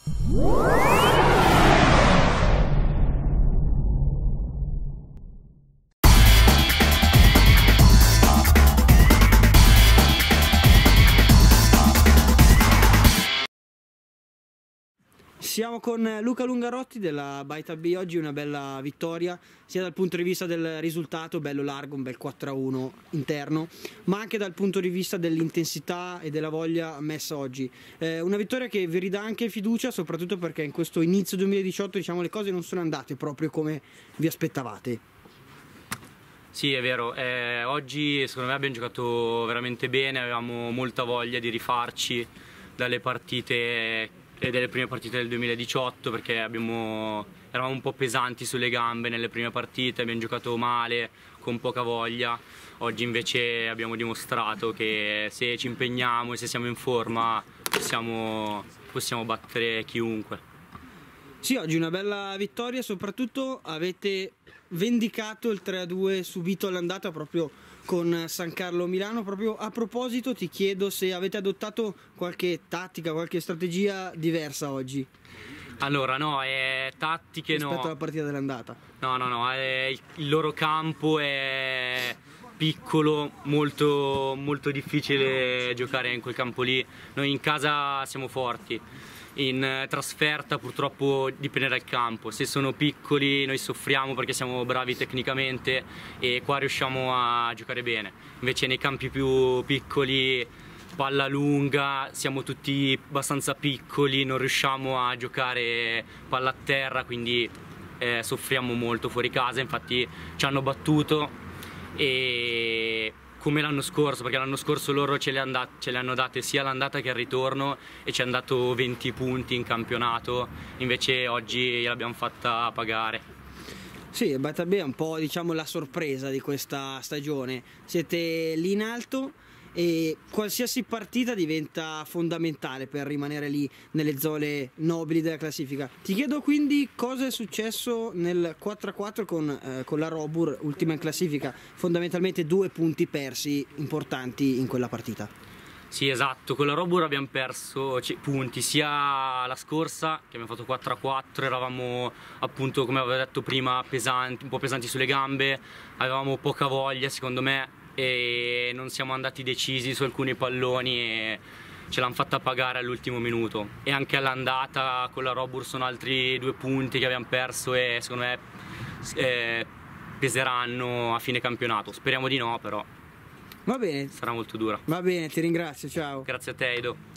Siamo con Luca Lungarotti della Baita B. Oggi una bella vittoria sia dal punto di vista del risultato, bello largo, un bel 4-1 interno, ma anche dal punto di vista dell'intensità e della voglia messa oggi. Una vittoria che vi ridà anche fiducia, soprattutto perché in questo inizio 2018 diciamo le cose non sono andate proprio come vi aspettavate. Sì, è vero, oggi secondo me abbiamo giocato veramente bene, avevamo molta voglia di rifarci dalle partite e delle prime partite del 2018 perché eravamo un po' pesanti sulle gambe nelle prime partite, abbiamo giocato male, con poca voglia. Oggi invece abbiamo dimostrato che se ci impegniamo e se siamo in forma possiamo battere chiunque. Sì, oggi una bella vittoria, soprattutto avete vendicato il 3-2 subito all'andata proprio con San Carlo Milano. Proprio a proposito ti chiedo se avete adottato qualche tattica, qualche strategia diversa oggi. Allora no, tattiche rispetto no. Rispetto alla partita dell'andata. No, il loro campo è piccolo, molto difficile giocare in quel campo lì. Noi in casa siamo forti. In trasferta purtroppo dipende dal campo, se sono piccoli noi soffriamo perché siamo bravi tecnicamente e qua riusciamo a giocare bene, invece nei campi più piccoli, palla lunga, siamo tutti abbastanza piccoli, non riusciamo a giocare palla a terra, quindi soffriamo molto fuori casa. Infatti ci hanno battuto e come l'anno scorso, perché l'anno scorso loro ce le hanno date sia all'andata che al ritorno e ci hanno dato 20 punti in campionato, invece oggi l'abbiamo fatta pagare. Sì, Baita B è un po' diciamo la sorpresa di questa stagione, siete lì in alto e qualsiasi partita diventa fondamentale per rimanere lì nelle zone nobili della classifica. Ti chiedo quindi cosa è successo nel 4-4 con la Robur, ultima in classifica, fondamentalmente 2 punti persi importanti in quella partita. Sì, esatto, con la Robur abbiamo perso punti sia la scorsa che abbiamo fatto 4-4, eravamo appunto come avevo detto prima pesanti, un po' pesanti sulle gambe, avevamo poca voglia secondo me e non siamo andati decisi su alcuni palloni e ce l'hanno fatta pagare all'ultimo minuto. E anche all'andata con la Robur sono altri 2 punti che abbiamo perso e secondo me peseranno a fine campionato, speriamo di no, però va bene, sarà molto dura. Va bene, ti ringrazio, ciao. Grazie a te Edo.